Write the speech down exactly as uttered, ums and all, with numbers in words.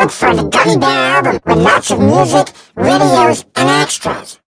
Look for the Gummy Bear album with lots of music, videos, and extras.